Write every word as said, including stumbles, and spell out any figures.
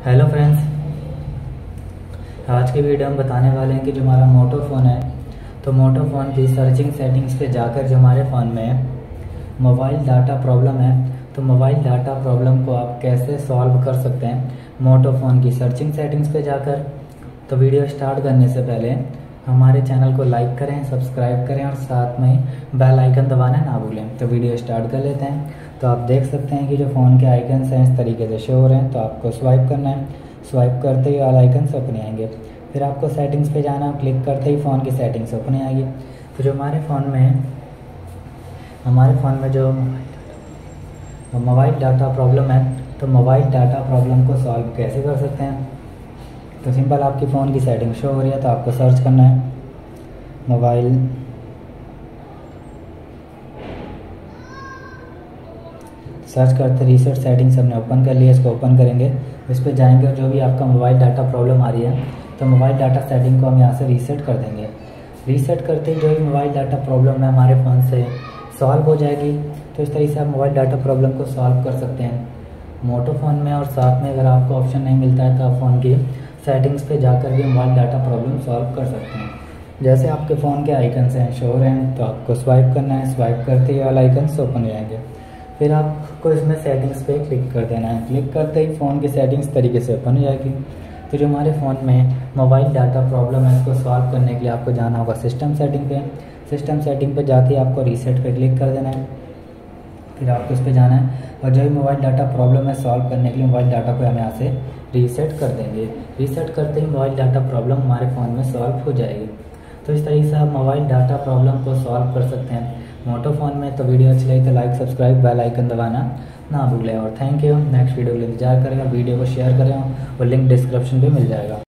Hello friends, आज की video हम बताने वाले हैं कि जो हमारा मोटो फ़ोन है तो मोटो फ़ोन की सर्चिंग सेटिंग्स पे जाकर जो हमारे फ़ोन में मोबाइल डाटा प्रॉब्लम है तो मोबाइल डाटा प्रॉब्लम को आप कैसे सॉल्व कर सकते हैं मोटो फ़ोन की सर्चिंग सेटिंग्स पे जाकर। तो वीडियो स्टार्ट करने से पहले हमारे चैनल को लाइक करें, सब्सक्राइब करें और साथ में बेल आइकन दबाना ना भूलें। तो वीडियो स्टार्ट कर लेते हैं। तो आप देख सकते हैं कि जो फ़ोन के आइकन्स हैं इस तरीके से शो हो रहे हैं। तो आपको स्वाइप करना है, स्वाइप करते ही ऑल आइकन्स ओपन आएंगे। फिर आपको सेटिंग्स पे जाना, क्लिक करते ही फ़ोन की सेटिंग्स ओपन आएगी। तो जो हमारे फ़ोन में हमारे फ़ोन में जो मोबाइल डाटा प्रॉब्लम है तो मोबाइल डाटा प्रॉब्लम को सॉल्व कैसे कर सकते हैं। तो सिंपल आपकी फ़ोन की सेटिंग शो हो रही है तो आपको सर्च करना है मोबाइल सर्च करते रीसेट सेटिंग्स हमने ओपन कर लिया। इसको ओपन करेंगे, इस पर जाएंगे और जो भी आपका मोबाइल डाटा प्रॉब्लम आ रही है तो मोबाइल डाटा सेटिंग को हम यहाँ से रीसेट कर देंगे। रीसेट करते ही जो भी मोबाइल डाटा प्रॉब्लम है हमारे फ़ोन से सॉल्व हो जाएगी। तो इस तरीके से आप मोबाइल डाटा प्रॉब्लम को सॉल्व कर सकते हैं मोटो फ़ोन में। और साथ में अगर आपको ऑप्शन नहीं मिलता है तो आप फ़ोन की सेटिंग्स पे जाकर भी मोबाइल डाटा प्रॉब्लम सॉल्व कर सकते हैं। जैसे आपके फ़ोन के आइकन्स हैं शो हो रहे हैं तो आपको स्वाइप करना है, स्वाइप करते ही वाला आइकन्स ओपन हो जाएंगे। फिर आपको इसमें सेटिंग्स पे क्लिक कर देना है, क्लिक करते ही फ़ोन की सेटिंग्स तरीके से ओपन हो जाएगी। तो जो हमारे फ़ोन में मोबाइल डाटा प्रॉब्लम है इसको सॉल्व करने के लिए आपको जाना होगा सिस्टम सेटिंग पे। सिस्टम सेटिंग पे जाते ही आपको रीसेट पे क्लिक कर देना है। फिर आपको इस पर जाना है और जो भी मोबाइल डाटा प्रॉब्लम है सॉल्व करने के लिए मोबाइल डाटा को हम यहाँ से रीसेट कर देंगे। रीसेट करते ही मोबाइल डाटा प्रॉब्लम हमारे फ़ोन में सॉल्व हो जाएगी। तो इस तरीके से आप मोबाइल डाटा प्रॉब्लम को सॉल्व कर सकते हैं मोटो फ़ोन में। तो वीडियो अच्छी लगी तो लाइक, सब्सक्राइब, बेल आइकन दबाना ना भूलें। और थैंक यू। नेक्स्ट वीडियो के लिए इंतजार करें और वीडियो को शेयर करें और लिंक डिस्क्रिप्शन पे मिल जाएगा।